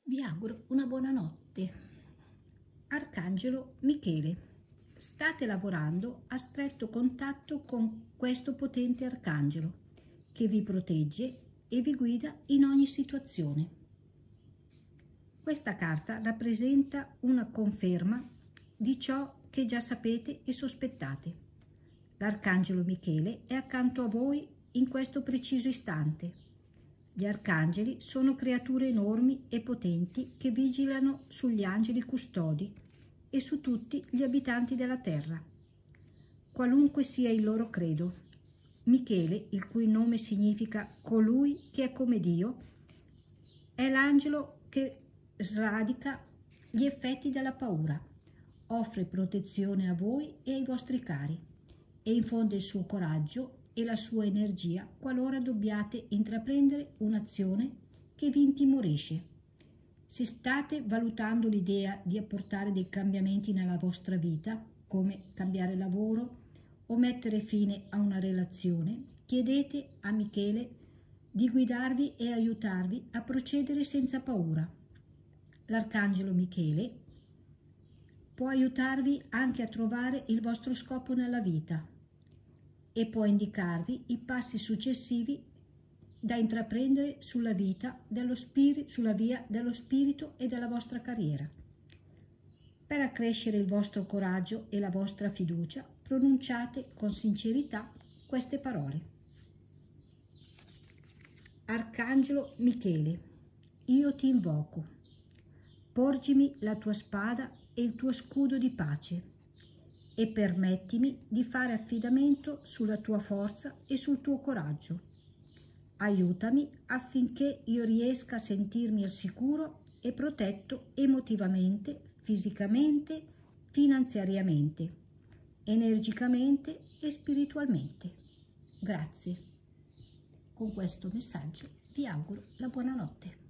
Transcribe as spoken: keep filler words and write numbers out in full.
Vi auguro una buona notte. Arcangelo Michele, state lavorando a stretto contatto con questo potente arcangelo che vi protegge e vi guida in ogni situazione. Questa carta rappresenta una conferma di ciò che già sapete e sospettate. L'arcangelo Michele è accanto a voi in questo preciso istante. Gli arcangeli sono creature enormi e potenti che vigilano sugli angeli custodi e su tutti gli abitanti della terra. Qualunque sia il loro credo, Michele, il cui nome significa colui che è come Dio, è l'angelo che sradica gli effetti della paura, offre protezione a voi e ai vostri cari e infonde il suo coraggio e la sua energia qualora dobbiate intraprendere un'azione che vi intimorisce. Se state valutando l'idea di apportare dei cambiamenti nella vostra vita, come cambiare lavoro o mettere fine a una relazione, chiedete a Michele di guidarvi e aiutarvi a procedere senza paura. L'arcangelo Michele può aiutarvi anche a trovare il vostro scopo nella vita e può indicarvi i passi successivi da intraprendere sulla, vita dello spirito, sulla via dello spirito e della vostra carriera. Per accrescere il vostro coraggio e la vostra fiducia, pronunciate con sincerità queste parole. Arcangelo Michele, io ti invoco, porgimi la tua spada e il tuo scudo di pace e permettimi di fare affidamento sulla tua forza e sul tuo coraggio. Aiutami affinché io riesca a sentirmi al sicuro e protetto emotivamente, fisicamente, finanziariamente, energicamente e spiritualmente. Grazie. Con questo messaggio vi auguro la buonanotte.